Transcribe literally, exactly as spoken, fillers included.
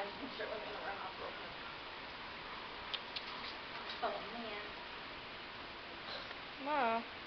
I just made sure it wasn't gonna run off real quick. Oh man. Ma.